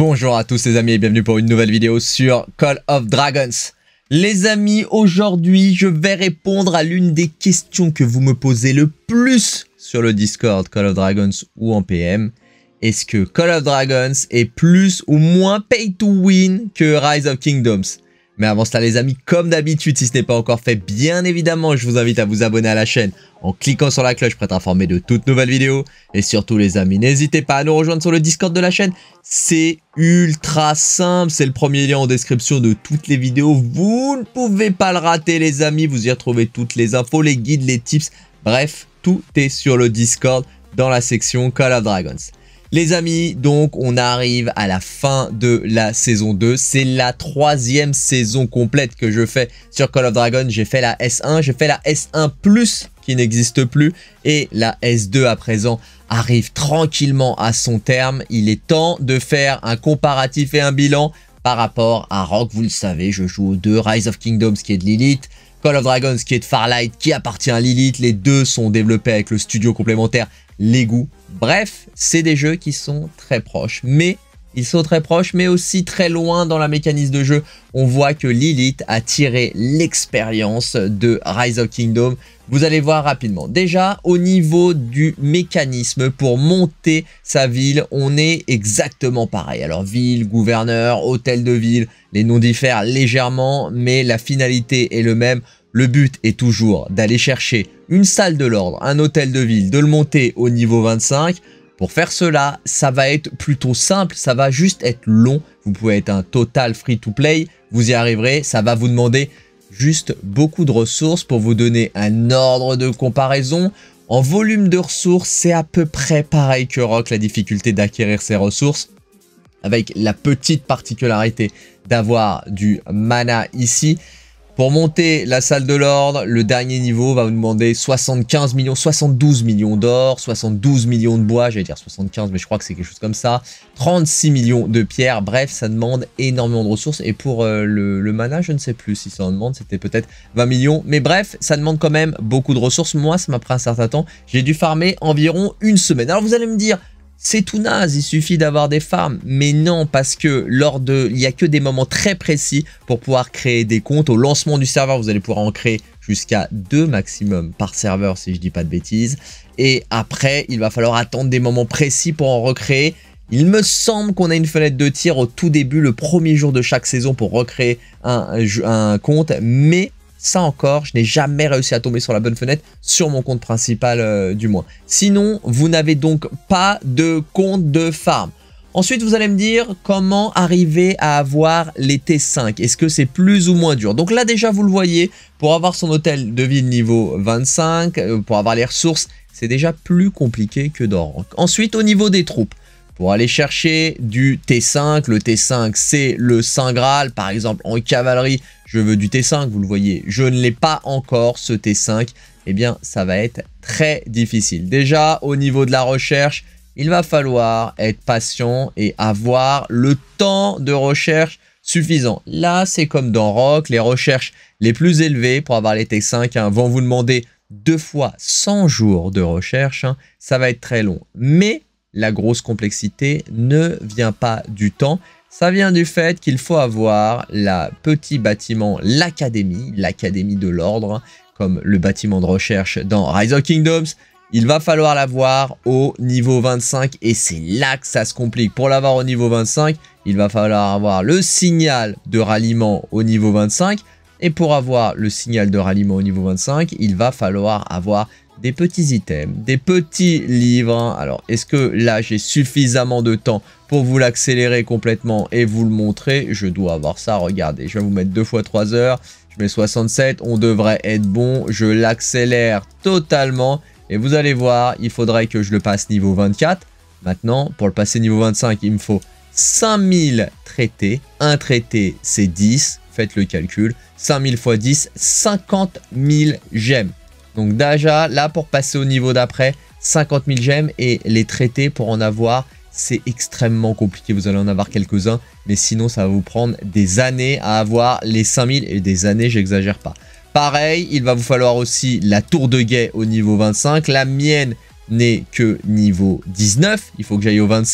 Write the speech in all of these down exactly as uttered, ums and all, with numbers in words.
Bonjour à tous les amis et bienvenue pour une nouvelle vidéo sur Call of Dragons. Les amis, aujourd'hui je vais répondre à l'une des questions que vous me posez le plus sur le Discord Call of Dragons ou en P M. Est-ce que Call of Dragons est plus ou moins pay to win que Rise of Kingdoms? Mais avant cela les amis, comme d'habitude, si ce n'est pas encore fait, bien évidemment, je vous invite à vous abonner à la chaîne en cliquant sur la cloche pour être informé de toutes nouvelles vidéos. Et surtout les amis, n'hésitez pas à nous rejoindre sur le Discord de la chaîne. C'est ultra simple, c'est le premier lien en description de toutes les vidéos. Vous ne pouvez pas le rater les amis, vous y retrouvez toutes les infos, les guides, les tips. Bref, tout est sur le Discord dans la section Call of Dragons. Les amis, donc on arrive à la fin de la saison deux. C'est la troisième saison complète que je fais sur Call of Dragons. J'ai fait la S un, j'ai fait la S un plus qui n'existe plus. Et la S deux à présent arrive tranquillement à son terme. Il est temps de faire un comparatif et un bilan par rapport à Rogue. Vous le savez, je joue aux deux. Rise of Kingdoms qui est de Lilith. Call of Dragons qui est de Farlight qui appartient à Lilith. Les deux sont développés avec le studio complémentaire Legu. Bref, c'est des jeux qui sont très proches, mais ils sont très proches, mais aussi très loin dans la mécanique de jeu. On voit que Lilith a tiré l'expérience de Rise of Kingdom. Vous allez voir rapidement. Déjà, au niveau du mécanisme pour monter sa ville, on est exactement pareil. Alors, ville, gouverneur, hôtel de ville, les noms diffèrent légèrement, mais la finalité est le même. Le but est toujours d'aller chercher une salle de l'ordre, un hôtel de ville, de le monter au niveau vingt-cinq. Pour faire cela, ça va être plutôt simple, ça va juste être long. Vous pouvez être un total free-to-play, vous y arriverez. Ça va vous demander juste beaucoup de ressources. Pour vous donner un ordre de comparaison, en volume de ressources, c'est à peu près pareil que Rock, la difficulté d'acquérir ces ressources. Avec la petite particularité d'avoir du mana ici. Pour monter la salle de l'ordre, le dernier niveau va vous demander soixante-quinze millions, soixante-douze millions d'or, soixante-douze millions de bois, j'allais dire soixante-quinze, mais je crois que c'est quelque chose comme ça, trente-six millions de pierres, bref, ça demande énormément de ressources. Et pour euh, le, le mana, je ne sais plus si ça en demande, c'était peut-être vingt millions, mais bref, ça demande quand même beaucoup de ressources. Moi, ça m'a pris un certain temps, j'ai dû farmer environ une semaine. Alors vous allez me dire, c'est tout naze, il suffit d'avoir des farms. Mais non, parce que lors de, il n'y a que des moments très précis pour pouvoir créer des comptes. Au lancement du serveur, vous allez pouvoir en créer jusqu'à deux maximum par serveur, si je dis pas de bêtises. Et après, il va falloir attendre des moments précis pour en recréer. Il me semble qu'on a une fenêtre de tir au tout début, le premier jour de chaque saison pour recréer un, un compte. Mais ça encore, je n'ai jamais réussi à tomber sur la bonne fenêtre, sur mon compte principal euh, du moins. Sinon, vous n'avez donc pas de compte de farm. Ensuite, vous allez me dire comment arriver à avoir les T cinq. Est-ce que c'est plus ou moins dur? Donc là, déjà, vous le voyez, pour avoir son hôtel de ville niveau vingt-cinq, euh, pour avoir les ressources, c'est déjà plus compliqué que dans Rock. Ensuite, au niveau des troupes, pour aller chercher du T cinq, le T cinq c'est le Saint Graal. Par exemple en cavalerie, je veux du T cinq, vous le voyez, je ne l'ai pas encore ce T cinq. Eh bien ça va être très difficile. Déjà au niveau de la recherche, il va falloir être patient et avoir le temps de recherche suffisant. Là c'est comme dans Rock, les recherches les plus élevées pour avoir les T cinq hein, vont vous demander deux fois cent jours de recherche. Hein, ça va être très long. Mais la grosse complexité ne vient pas du temps, ça vient du fait qu'il faut avoir le petit bâtiment, l'académie, l'académie de l'ordre, comme le bâtiment de recherche dans Rise of Kingdoms. Il va falloir l'avoir au niveau vingt-cinq et c'est là que ça se complique. Pour l'avoir au niveau vingt-cinq, il va falloir avoir le signal de ralliement au niveau vingt-cinq. Et pour avoir le signal de ralliement au niveau vingt-cinq, il va falloir avoir des petits items, des petits livres. Alors, est-ce que là, j'ai suffisamment de temps pour vous l'accélérer complètement et vous le montrer? Je dois avoir ça, regardez. Je vais vous mettre deux fois trois heures. Je mets soixante-sept, on devrait être bon. Je l'accélère totalement. Et vous allez voir, il faudrait que je le passe niveau vingt-quatre. Maintenant, pour le passer niveau vingt-cinq, il me faut cinq mille traités. Un traité, c'est dix. Faites le calcul. cinq mille fois dix, cinquante mille gemmes. Donc déjà, là, pour passer au niveau d'après, cinquante mille gemmes et les traités pour en avoir, c'est extrêmement compliqué. Vous allez en avoir quelques-uns, mais sinon, ça va vous prendre des années à avoir les cinq mille et des années, j'exagère pas. Pareil, il va vous falloir aussi la tour de guet au niveau vingt-cinq. La mienne n'est que niveau dix-neuf. Il faut que j'aille au vingt-cinq.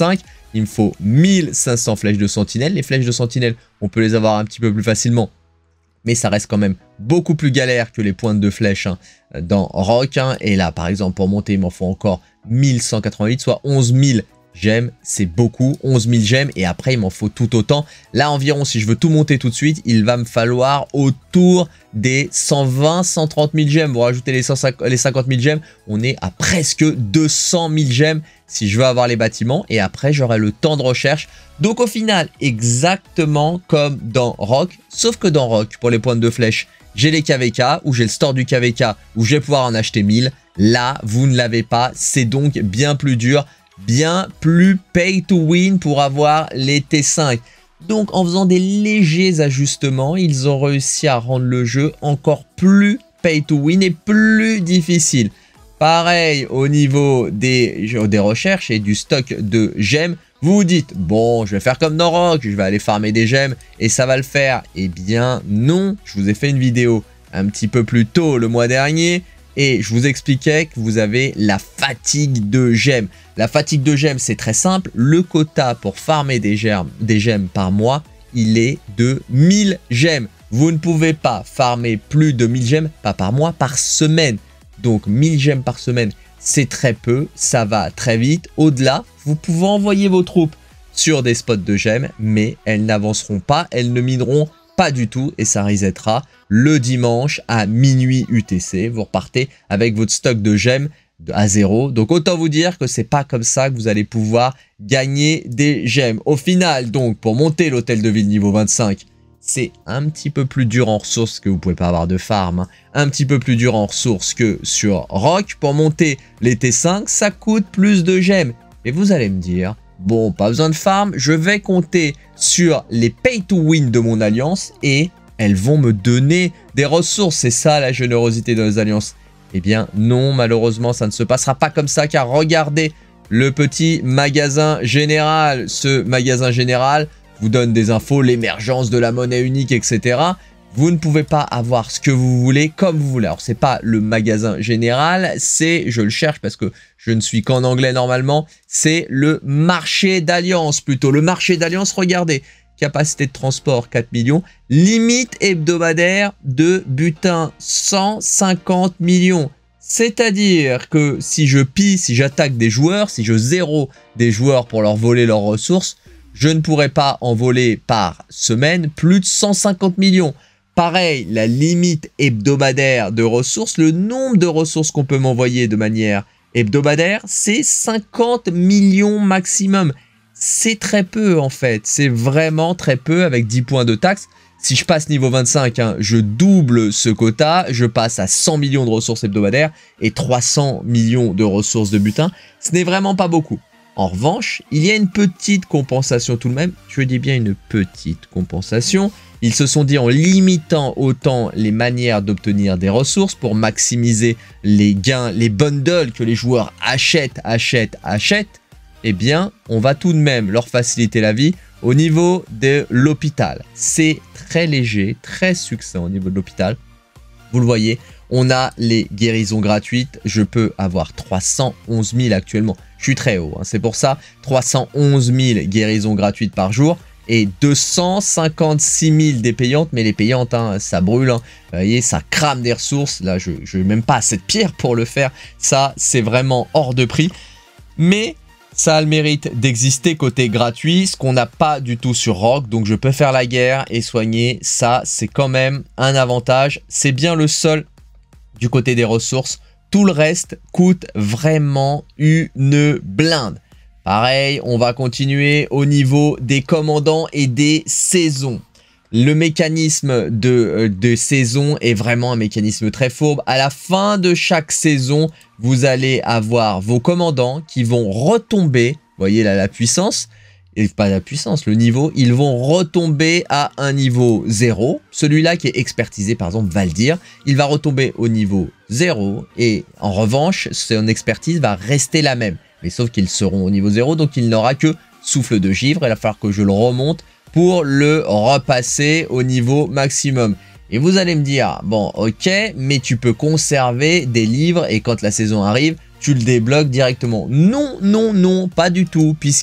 il me faut mille cinq cents flèches de sentinelle. Les flèches de sentinelle, on peut les avoir un petit peu plus facilement, mais ça reste quand même beaucoup plus galère que les pointes de flèches hein, dans Rock. Hein. Et là, par exemple, pour monter, il m'en faut encore mille cent quatre-vingt-huit, soit onze mille gemmes. C'est beaucoup, onze mille gemmes. Et après, il m'en faut tout autant. Là, environ, si je veux tout monter tout de suite, il va me falloir autour des cent vingt, cent trente mille gemmes. Vous rajoutez les, cent cinquante, les cinquante mille gemmes, on est à presque deux cent mille gemmes si je veux avoir les bâtiments. Et après, j'aurai le temps de recherche. Donc, au final, exactement comme dans Rock. Sauf que dans Rock, pour les pointes de flèche, j'ai les K V K, ou j'ai le store du K V K, où je vais pouvoir en acheter mille. Là, vous ne l'avez pas. C'est donc bien plus dur, bien plus pay to win pour avoir les T cinq. Donc, en faisant des légers ajustements, ils ont réussi à rendre le jeu encore plus pay to win et plus difficile. Pareil au niveau des, des recherches et du stock de gemmes. Vous vous dites, bon, je vais faire comme dans Rock, je vais aller farmer des gemmes et ça va le faire. Eh bien, non. Je vous ai fait une vidéo un petit peu plus tôt le mois dernier et je vous expliquais que vous avez la fatigue de gemmes. La fatigue de gemmes, c'est très simple. Le quota pour farmer des gemmes, des gemmes par mois, il est de mille gemmes. Vous ne pouvez pas farmer plus de mille gemmes, pas par mois, par semaine. Donc, mille gemmes par semaine, c'est très peu, ça va très vite. Au-delà, vous pouvez envoyer vos troupes sur des spots de gemmes, mais elles n'avanceront pas, elles ne mineront pas du tout et ça resettera le dimanche à minuit U T C. Vous repartez avec votre stock de gemmes à zéro. Donc, autant vous dire que c'est pas comme ça que vous allez pouvoir gagner des gemmes. Au final, donc, pour monter l'hôtel de ville niveau vingt-cinq, c'est un petit peu plus dur en ressources que vous pouvez pas avoir de farm. Hein. Un petit peu plus dur en ressources que sur Rock. Pour monter les T cinq, ça coûte plus de gemmes. Et vous allez me dire, bon, pas besoin de farm, je vais compter sur les pay to win de mon alliance et elles vont me donner des ressources. C'est ça la générosité de nos alliances. Eh bien non, malheureusement, ça ne se passera pas comme ça car regardez le petit magasin général. Ce magasin général vous donne des infos, l'émergence de la monnaie unique, et cetera. Vous ne pouvez pas avoir ce que vous voulez comme vous voulez. Alors, c'est pas le magasin général, c'est, je le cherche parce que je ne suis qu'en anglais normalement, c'est le marché d'alliance plutôt. Le marché d'alliance, regardez, capacité de transport quatre millions, limite hebdomadaire de butin cent cinquante millions. C'est-à-dire que si je pille, si j'attaque des joueurs, si je zéro des joueurs pour leur voler leurs ressources, je ne pourrais pas en voler par semaine plus de cent cinquante millions. Pareil, la limite hebdomadaire de ressources, le nombre de ressources qu'on peut m'envoyer de manière hebdomadaire, c'est cinquante millions maximum. C'est très peu en fait, c'est vraiment très peu avec dix points de taxe. Si je passe niveau vingt-cinq, hein, je double ce quota, je passe à cent millions de ressources hebdomadaires et trois cents millions de ressources de butin. Ce n'est vraiment pas beaucoup. En revanche, il y a une petite compensation tout de même. Je dis bien une petite compensation. Ils se sont dit en limitant autant les manières d'obtenir des ressources pour maximiser les gains, les bundles que les joueurs achètent, achètent, achètent. Eh bien, on va tout de même leur faciliter la vie au niveau de l'hôpital. C'est très léger, très succinct au niveau de l'hôpital. Vous le voyez, on a les guérisons gratuites. Je peux avoir trois cent onze mille actuellement. Je suis très haut, hein. C'est pour ça, trois cent onze mille guérisons gratuites par jour et deux cent cinquante-six mille des payantes. Mais les payantes, hein, ça brûle. Hein. Vous voyez, ça crame des ressources. Là, je n'ai même pas assez de pierre pour le faire. Ça, c'est vraiment hors de prix. Mais ça a le mérite d'exister côté gratuit, ce qu'on n'a pas du tout sur Rock. Donc, je peux faire la guerre et soigner. Ça, c'est quand même un avantage. C'est bien le seul du côté des ressources. Tout le reste coûte vraiment une blinde. Pareil, on va continuer au niveau des commandants et des saisons. Le mécanisme de, de saison est vraiment un mécanisme très fourbe. À la fin de chaque saison, vous allez avoir vos commandants qui vont retomber. Vous voyez là la puissance. Et pas la puissance, le niveau, ils vont retomber à un niveau zéro. Celui-là qui est expertisé, par exemple Valdir, il va retomber au niveau zéro. Et en revanche, son expertise va rester la même. Mais sauf qu'ils seront au niveau zéro, donc il n'aura que souffle de givre. Il va falloir que je le remonte pour le repasser au niveau maximum. Et vous allez me dire, bon ok, mais tu peux conserver des livres et quand la saison arrive, tu le débloques directement. Non, non, non, pas du tout, puisque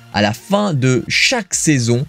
à la fin de chaque saison,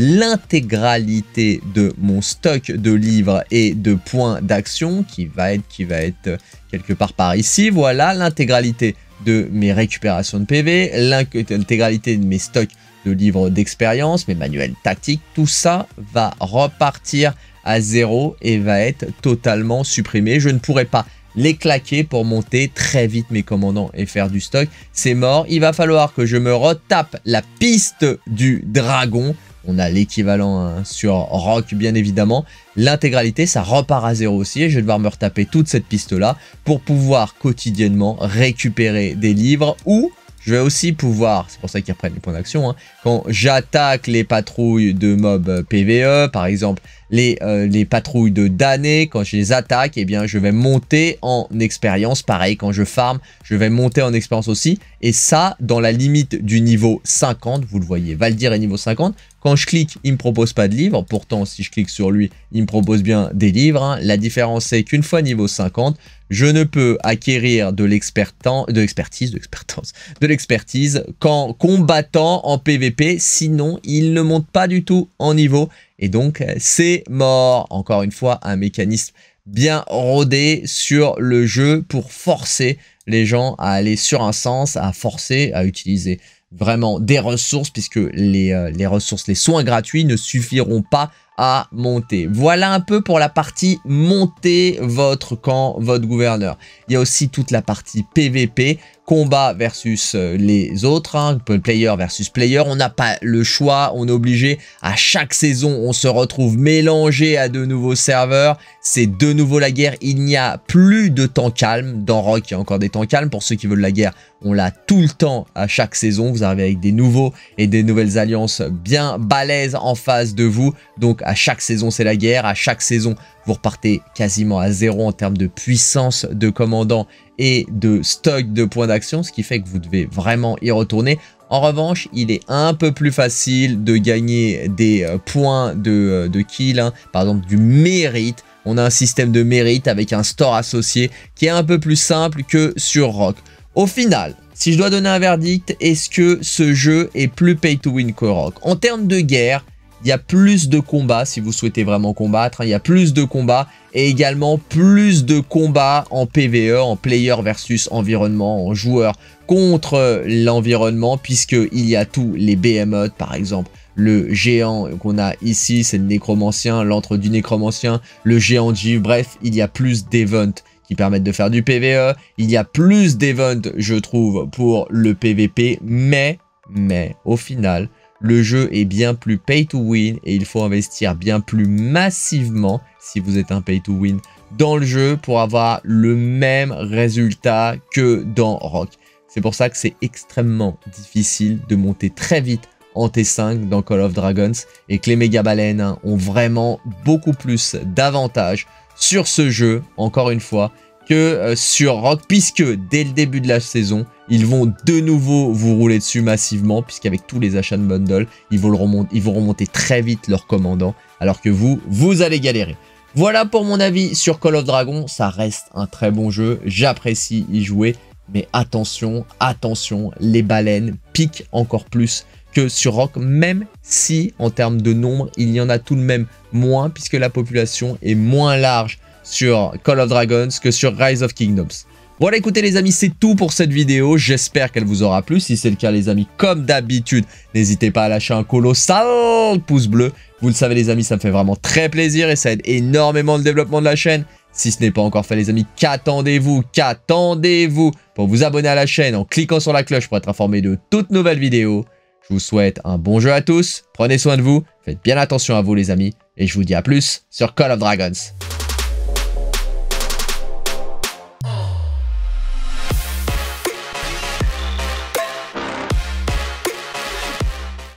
l'intégralité de mon stock de livres et de points d'action qui va être qui va être quelque part par ici. Voilà, l'intégralité de mes récupérations de P V, l'intégralité de mes stocks de livres d'expérience, mes manuels tactiques, tout ça va repartir à zéro et va être totalement supprimé. Je ne pourrai pas les claquer pour monter très vite mes commandants et faire du stock. C'est mort. Il va falloir que je me retape la piste du dragon. On a l'équivalent hein, sur Rock, bien évidemment. L'intégralité, ça repart à zéro aussi. Et je vais devoir me retaper toute cette piste-là pour pouvoir quotidiennement récupérer des livres ou je vais aussi pouvoir, c'est pour ça qu'ils reprennent les points d'action, hein, quand j'attaque les patrouilles de mobs P V E, par exemple les, euh, les patrouilles de damnés, quand je les attaque, eh bien je vais monter en expérience. Pareil, quand je farm, je vais monter en expérience aussi. Et ça, dans la limite du niveau cinquante, vous le voyez, Valdir est niveau cinquante. Quand je clique, il ne me propose pas de livres. Pourtant, si je clique sur lui, il me propose bien des livres. Hein. La différence, c'est qu'une fois niveau cinquante, je ne peux acquérir de l'expertise, de l'expertise, de l'expertise qu'en combattant en P V P. Sinon, il ne monte pas du tout en niveau. Et donc, c'est mort. Encore une fois, un mécanisme bien rodé sur le jeu pour forcer les gens à aller sur un sens, à forcer à utiliser vraiment des ressources, puisque les, euh, les ressources, les soins gratuits ne suffiront pas à monter. Voilà un peu pour la partie monter votre camp, votre gouverneur. Il y a aussi toute la partie P V P, combat versus les autres, hein, player versus player. On n'a pas le choix, on est obligé. À chaque saison, on se retrouve mélangé à de nouveaux serveurs. C'est de nouveau la guerre. Il n'y a plus de temps calme. Dans Rock, il y a encore des temps calmes. Pour ceux qui veulent la guerre, on l'a tout le temps à chaque saison. Vous arrivez avec des nouveaux et des nouvelles alliances bien balèzes en face de vous. Donc, à chaque saison, c'est la guerre. À chaque saison, vous repartez quasiment à zéro en termes de puissance de commandant et de stock de points d'action, ce qui fait que vous devez vraiment y retourner. En revanche, il est un peu plus facile de gagner des euh, points de, euh, de kill, hein. Par exemple du mérite. On a un système de mérite avec un store associé qui est un peu plus simple que sur Rock. Au final, si je dois donner un verdict, est-ce que ce jeu est plus pay to win que Rock? En termes de guerre, il y a plus de combats si vous souhaitez vraiment combattre. Hein, il y a plus de combats et également plus de combats en P V E, en player versus environnement, en joueur contre l'environnement, puisqu'il y a tous les behemoths, par exemple. Le géant qu'on a ici, c'est le nécromancien, l'antre du nécromancien, le géant de givre. Bref, il y a plus d'events qui permettent de faire du P V E. Il y a plus d'events, je trouve, pour le P V P. Mais, mais, au final, le jeu est bien plus pay to win et il faut investir bien plus massivement, si vous êtes un pay to win, dans le jeu pour avoir le même résultat que dans Rock. C'est pour ça que c'est extrêmement difficile de monter très vite en T cinq dans Call of Dragons et que les méga baleines hein, ont vraiment beaucoup plus d'avantages sur ce jeu, encore une fois, que euh, sur Rock, puisque dès le début de la saison, ils vont de nouveau vous rouler dessus massivement, puisqu'avec tous les achats de bundle, ils vont, le remonter, ils vont remonter très vite leur commandant, alors que vous, vous allez galérer. Voilà pour mon avis sur Call of Dragon, ça reste un très bon jeu, j'apprécie y jouer, mais attention, attention, les baleines piquent encore plus que sur Rock, même si en termes de nombre, il y en a tout de même moins, puisque la population est moins large sur Call of Dragons que sur Rise of Kingdoms. Voilà, écoutez les amis, c'est tout pour cette vidéo. J'espère qu'elle vous aura plu. Si c'est le cas les amis, comme d'habitude, n'hésitez pas à lâcher un colossal pouce bleu. Vous le savez les amis, ça me fait vraiment très plaisir et ça aide énormément le développement de la chaîne. Si ce n'est pas encore fait les amis, qu'attendez-vous Qu'attendez-vous pour vous abonner à la chaîne en cliquant sur la cloche pour être informé de toutes nouvelles vidéos. Je vous souhaite un bon jeu à tous. Prenez soin de vous, faites bien attention à vous les amis. Et je vous dis à plus sur Call of Dragons.